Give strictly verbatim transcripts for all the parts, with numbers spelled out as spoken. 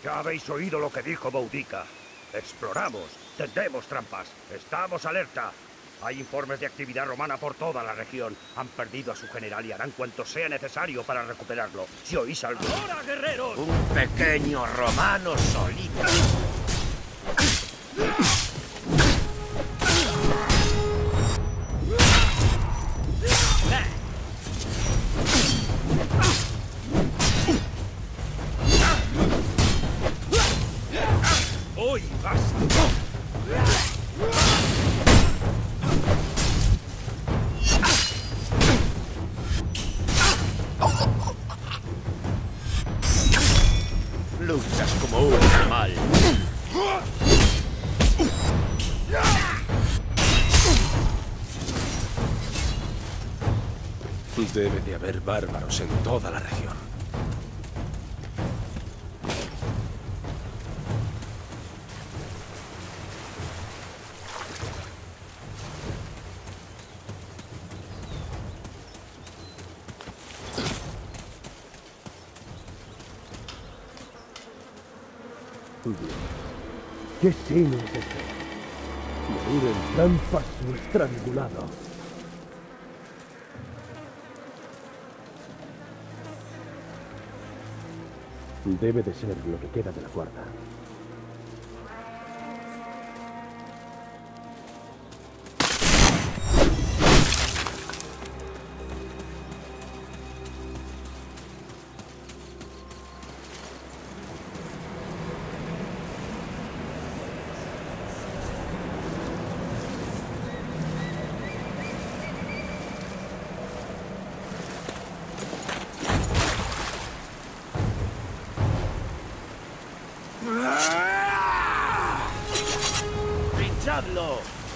Ya habéis oído lo que dijo Boudica. Exploramos, tendemos trampas, estamos alerta. Hay informes de actividad romana por toda la región. Han perdido a su general y harán cuanto sea necesario para recuperarlo. Si oís algo... ¡Ahora, guerreros! Un pequeño romano solito. ¡Hoy vas! Luchas como un animal. Debe de haber bárbaros en toda la región. ¿Qué signo es este? Morir en trampas o estrangulado. Debe de ser lo que queda de la guarda. ¡Pinchadlo!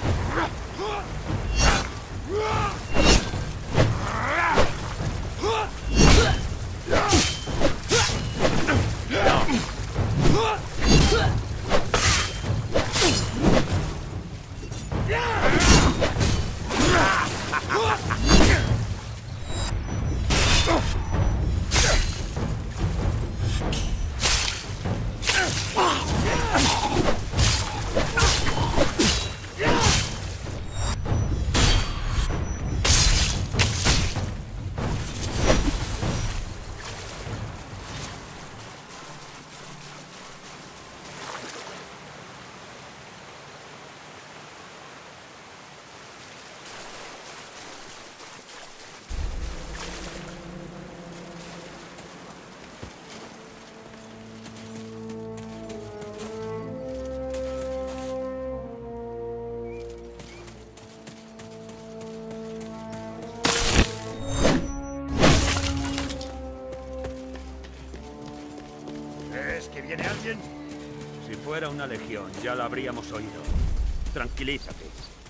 ¿Que viene alguien? Si fuera una legión, ya la habríamos oído. Tranquilízate.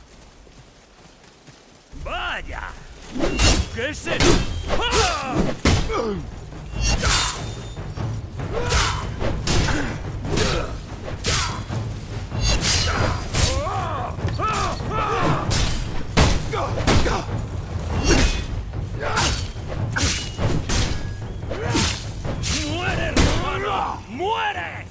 ¡Vaya! ¿Qué es eso? ¡Ah! ¡Muere, romano! ¡Muere!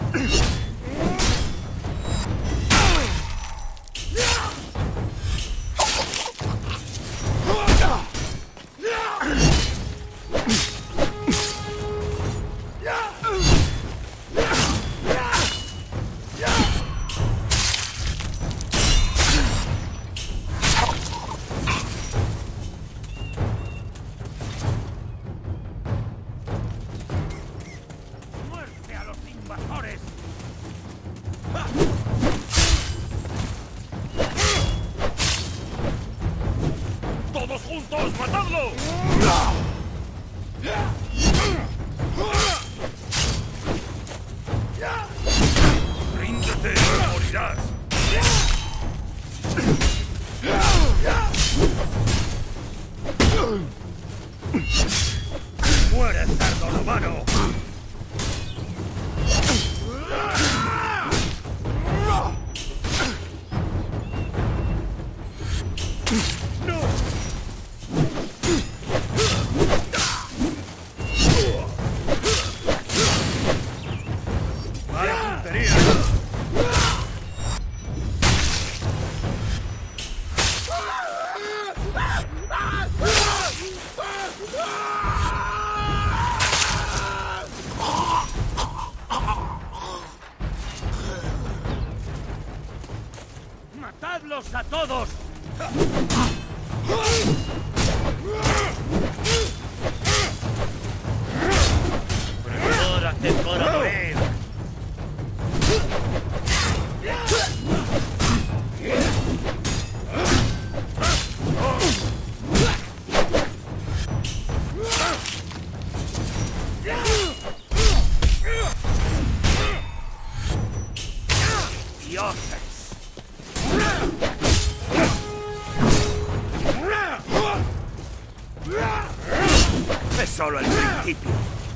¡Muerte a los invasores! ¡Todos juntos, matadlo! ¡Ríndete o morirás! ¡Muere, cerdo romano! ¡No! ¡Mataos a todos! ¡Prepárate para morir! ¡Dioses! Es solo el principio.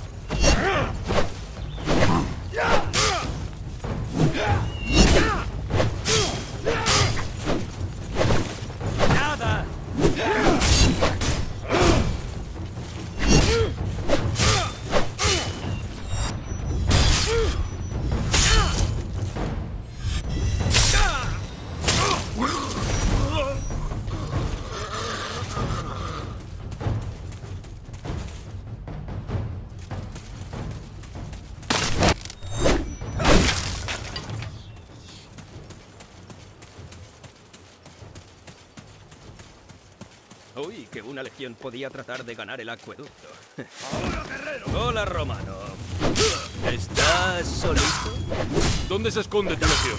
¡Nada! Uy, que una legión podía tratar de ganar el acueducto. ¡Ahora, guerrero! Hola, romano. ¿Estás solito? ¿Dónde se esconde tu legión?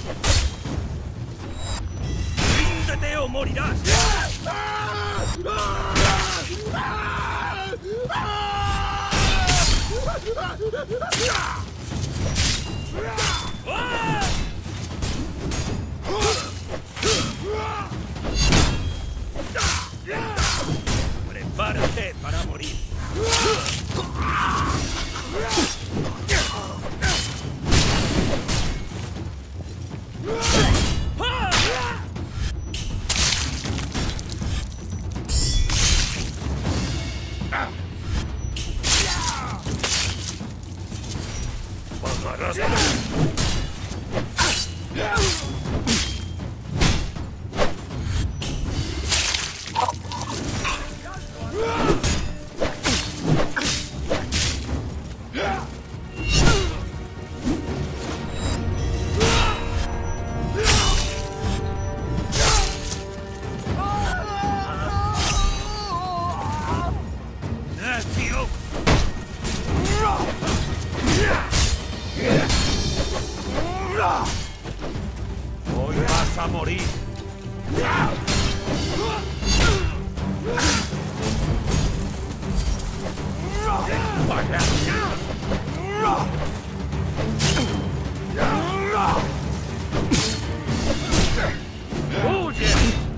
¡Ríndete o morirás! ¡Prepárate para morir! ¡Pagarás! ¡Necio! Hoy vas a morir. ¡Huye!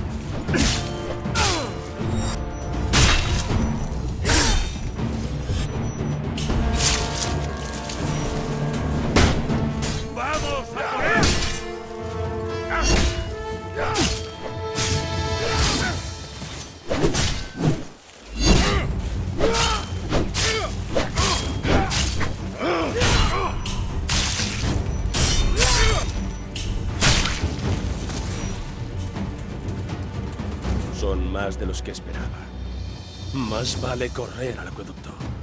¡Vamos a morir! Son más de los que esperaba. Más vale correr al acueducto.